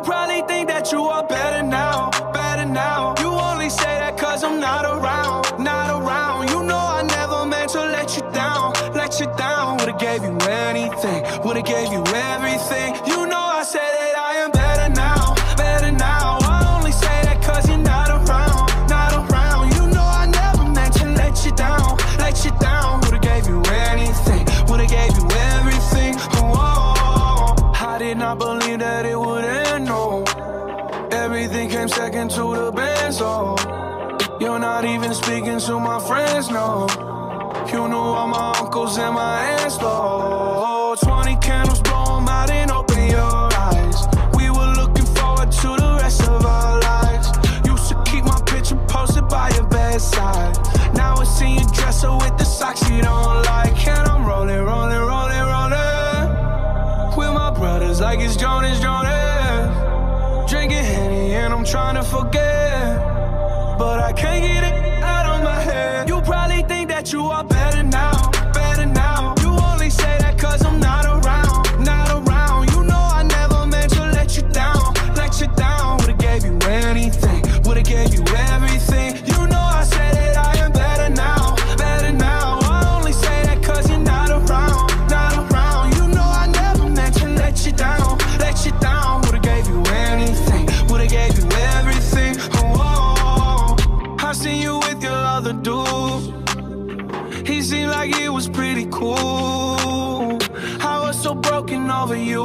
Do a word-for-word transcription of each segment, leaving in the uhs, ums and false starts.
You probably think that you are better now, better now. You only say that cause I'm not around, not around. You know I never meant to let you down, let you down. Would've gave you anything, would've gave you everything. You know I said that I am better now, better now. I only say that cause you're not around, not around. You know I never meant to let you down, let you down. Would've gave you anything, would've gave you everything. Oh, I did not believe that it would end, no. Everything came second to the band, so you're not even speaking to my friends, no. You knew all my uncles and my aunts, though. Twenty candles, blow 'em out and open your eyes. We were looking forward to the rest of our lives. Used to keep my picture posted by your bedside. Now I see you dresser with the socks you don't like. And I'm rolling, rolling, rolling, rolling with my brothers like it's Jonas, Jonas. Drinking Henny and I'm trying to forget, but I can't get it out of my head. You probably think that you are better now, better now. You only say that cause I'm not around, not around. You know I never meant to let you down, let you down. Would've gave you anything, would've gave you everything. You know I said that I am better now, better now. I only say that cause you're not around, not around. You know I never meant to let you down, let you down. Would've gave you anything, would've gave you everything. Oh, I seen you with your other dude. He seemed like it was pretty cool. I was so broken over you.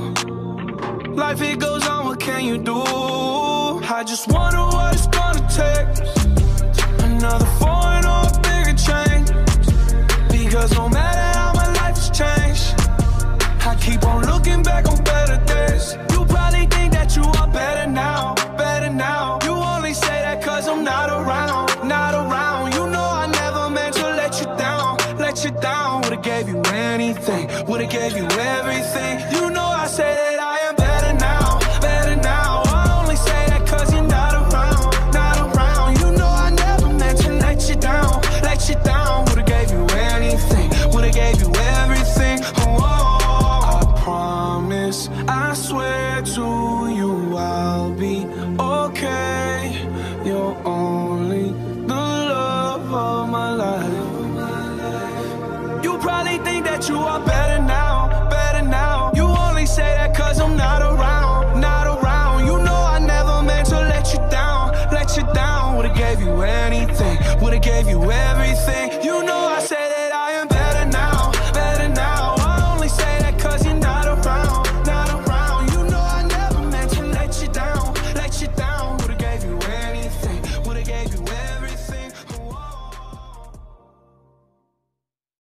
Life it goes on, what can you do? I just wonder what it's gonna take. Another foreign or a bigger change. Because no matter how my life has changed, I keep on looking back on better days. You probably think that you are better now, better now. You only say that cause I'm not around, not around. You know I never meant to let you down, let you down. Would've gave you anything, would've gave you everything. You know I say that I am better now, better now. I only say that cause you're not around, not around. You know I never meant to let you down, let you down. Would've gave you anything, would've gave you everything. Oh, I promise, I swear to you I'll be okay. You're only the love of my life. You probably think that you are better now, better now. You only say that cause I'm not around, not around. You know I never meant to let you down, let you down. Would've gave you anything, would've gave you everything. You know